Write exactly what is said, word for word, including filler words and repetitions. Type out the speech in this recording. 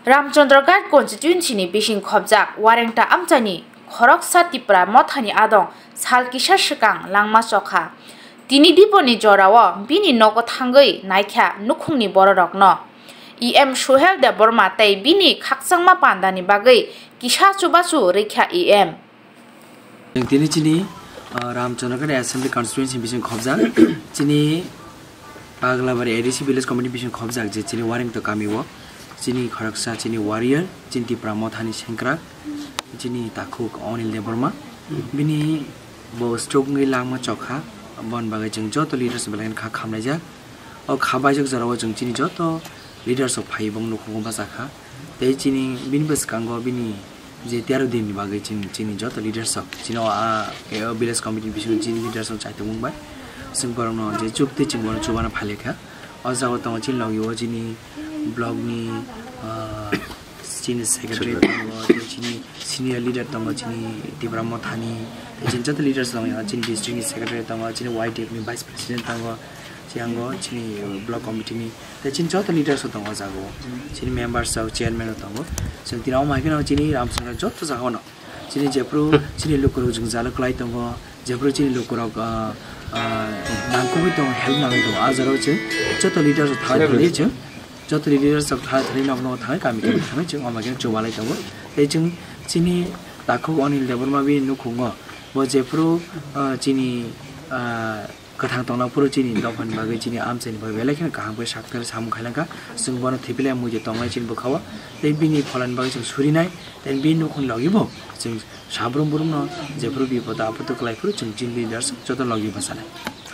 Ramchandra constituency ni bising khobjak warengta amchani khoroksa TIPRA Mothani Adong salkisa shikang langma chokha tini diponi jorawo bini Nogo Thangwi naikha nukhungni bororokno E M Suhel Debbarma tei bini khaksangma pandani bagai kisha chubachu rekha E M tini chini Ramchandra assembly constituency bising khobjak chini paglabari A D C village committee bising khobjak je chini warengta kamiwo chini khoroksa chini warrior chini TIPRA Mothani Senkra chini takhuk onil Debbarma bini bo stroke ngai langma chokha bon bagai jeng joto leaders belain kha khamnai ja o khabai jok jarawa jeng chini joto leaders of phai bong nukhung ba sakha tei chini bini bas kango bini je তেরো din ni bagai chini chini joto leaders of chini a village committee bising chini leaders of chaite mumbai sing parno je chukte chingona chubana phalekha ajago tong chini lagyo chini blog ni chini secretary chini senior leader tong chini TIPRA Mothani chini joto leaders tong chini district secretary tong chini white ni vice president tong chiango chini block committee ni te chini joto leaders tong ajago chini members of chairman tong sing tinau ma kina chini Ramchandra joto jago no chini jepro chini lokoro jung jala klai tong jepro chini lokoro nangko tong help nang tong ajaro che joto leaders tha thale che joto leaders of tha thale nang no thai kami kami thame chung ma kina chobalai tong te chung chini takho onil Debbarma bi nukhungo bo jepro chini kathang tongna puro chini dophan bagai chini am chini ba belakhin kaham ko saktar sam khailanga sung bono thipile muje tongai chini bokhawa te bini pholan bagai chung surinai ten bin nukhun lagibo chung sabrum burum no jepro bi poda aputo klai puro chung chini leaders joto lagibo sanai